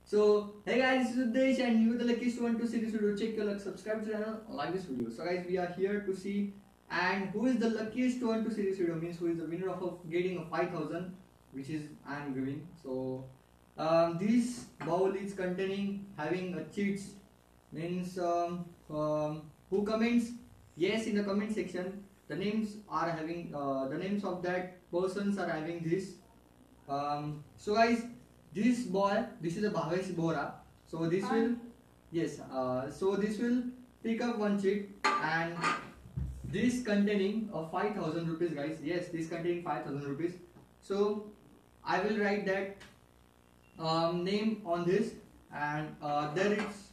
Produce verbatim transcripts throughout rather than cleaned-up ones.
So hey guys, this is Udesh and you are the luckiest one to see this video. Check your luck, subscribe to the channel, like this video. So guys, we are here to see and who is the luckiest one to see this video, means who is the winner of a, getting a five thousand, which is I am giving. So um, this bowl is containing having a cheats, means um, um, who comments yes in the comment section, the names are having uh, the names of that persons are having this. Um, so guys, this ball, this is a Bhavesh Bora. So this will, yes, uh, so this will pick up one cheat and this containing of five thousand rupees guys. Yes, this containing five thousand rupees. So I will write that um, name on this and uh, there it's,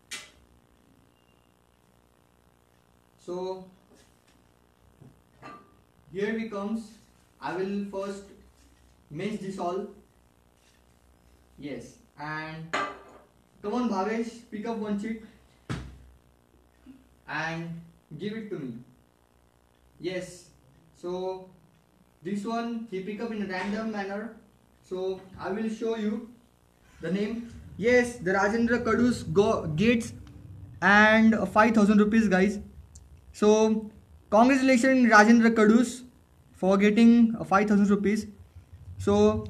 so here we comes. I will first mix this all. Yes, and come on Bhavesh, pick up one cheat and give it to me. Yes, so this one he pick up in a random manner. So I will show you the name. Yes, the Rajendra Kadus go gets and five thousand rupees guys. So congratulations Rajendra Kadus for getting five thousand rupees. So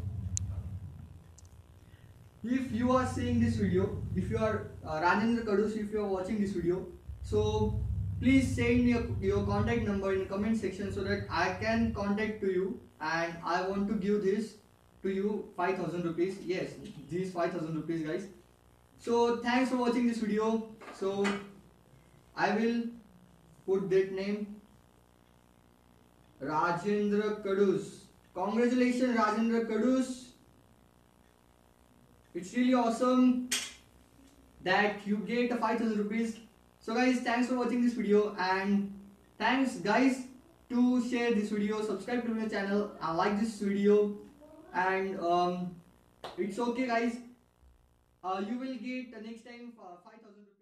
if you are seeing this video, if you are uh, Rajendra Kadus, if you are watching this video, so please send me a, your contact number in the comment section so that I can contact to you and I want to give this to you five thousand rupees. Yes, these five thousand rupees guys. So thanks for watching this video. So I will put that name Rajendra Kadus. Congratulations Rajendra Kadus. It's really awesome that you get a five thousand rupees. So guys, thanks for watching this video and thanks guys to share this video, subscribe to my channel and like this video, and um, it's okay guys, uh, you will get the next time uh, five thousand rupees.